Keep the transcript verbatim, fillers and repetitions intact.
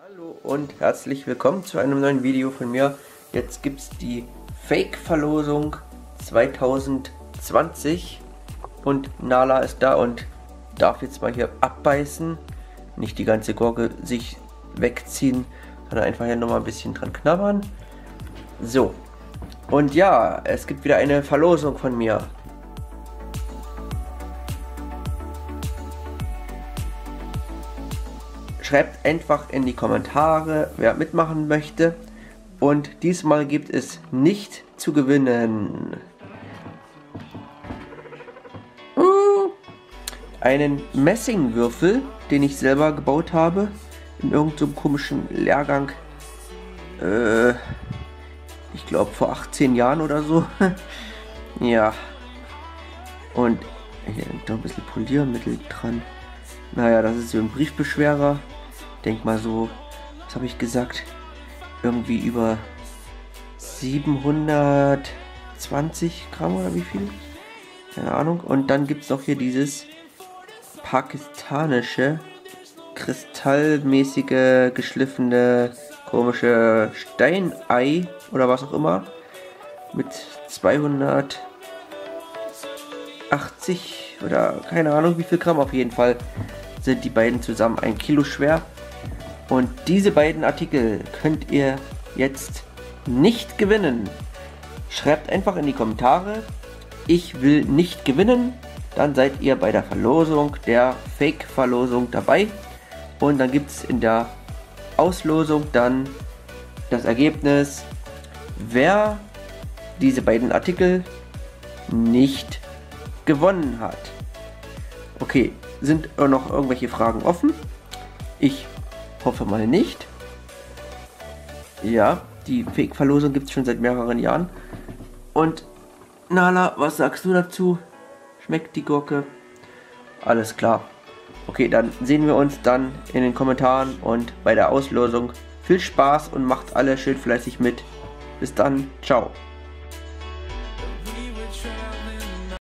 Hallo und herzlich willkommen zu einem neuen Video von mir. Jetzt gibt es die Fake-Verlosung zwanzig zwanzig und Nala ist da und darf jetzt mal hier abbeißen. Nicht die ganze Gurke sich wegziehen, sondern einfach hier nochmal ein bisschen dran knabbern. So, und ja, es gibt wieder eine Verlosung von mir. Schreibt einfach in die Kommentare, wer mitmachen möchte. Und diesmal gibt es nicht zu gewinnen einen Messingwürfel, den ich selber gebaut habe. In irgendeinem komischen Lehrgang. Äh, ich glaube vor achtzehn Jahren oder so. Ja. Und hier da ein bisschen Poliermittel dran. Naja, das ist so ein Briefbeschwerer. Denk mal so, was habe ich gesagt? Irgendwie über siebenhundertzwanzig Gramm oder wie viel? Keine Ahnung. Und dann gibt es noch hier dieses pakistanische, kristallmäßige, geschliffene, komische Steinei oder was auch immer. Mit zweihundertachtzig oder keine Ahnung wie viel Gramm. Auf jeden Fall sind die beiden zusammen ein Kilo schwer. Und diese beiden Artikel könnt ihr jetzt nicht gewinnen. Schreibt einfach in die Kommentare, ich will nicht gewinnen. Dann seid ihr bei der Verlosung, der Fake-Verlosung dabei. Und dann gibt es in der Auslosung dann das Ergebnis, wer diese beiden Artikel nicht gewonnen hat. Okay, sind noch irgendwelche Fragen offen? Ich hoffe mal nicht. Ja, die Fake-Verlosung gibt es schon seit mehreren Jahren. Und Nala, was sagst du dazu? Schmeckt die Gurke? Alles klar. Okay, dann sehen wir uns dann in den Kommentaren und bei der Auslosung. Viel Spaß und macht alle schön fleißig mit. Bis dann, ciao.